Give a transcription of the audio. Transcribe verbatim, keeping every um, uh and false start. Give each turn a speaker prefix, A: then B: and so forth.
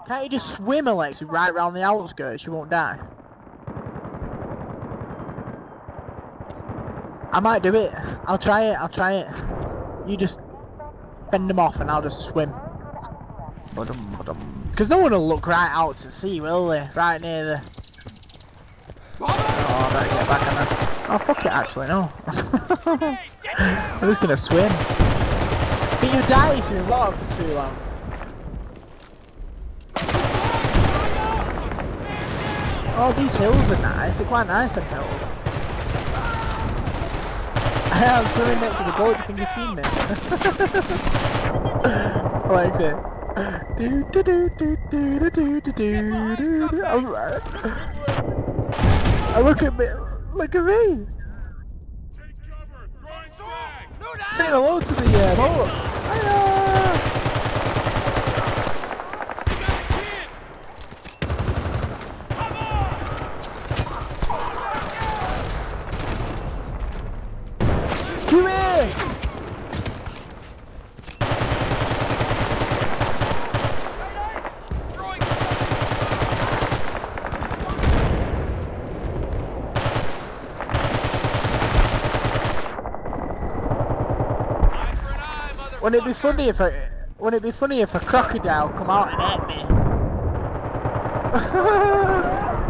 A: Can't you just swim, Alexi, right around the outskirts? You won't die. I might do it. I'll try it. I'll try it. You just fend them off and I'll just swim. Because no one will look right out to sea, will they? Right near the... Oh, I better get back on there. Oh, fuck it, actually, no. I'm just gonna swim. But you die if you're in water for too long. Oh, these hills are nice. They're quite nice, them hills. I'm swimming next to the boat. Do you think you've seen me? Alexa. Do do do do do do do do do do. Oh, look at me! Look at me! Say hello to the uh, boat. Hiya! Come here! Wouldn't it be funny if a wouldn't it be funny if a crocodile come out and ate me?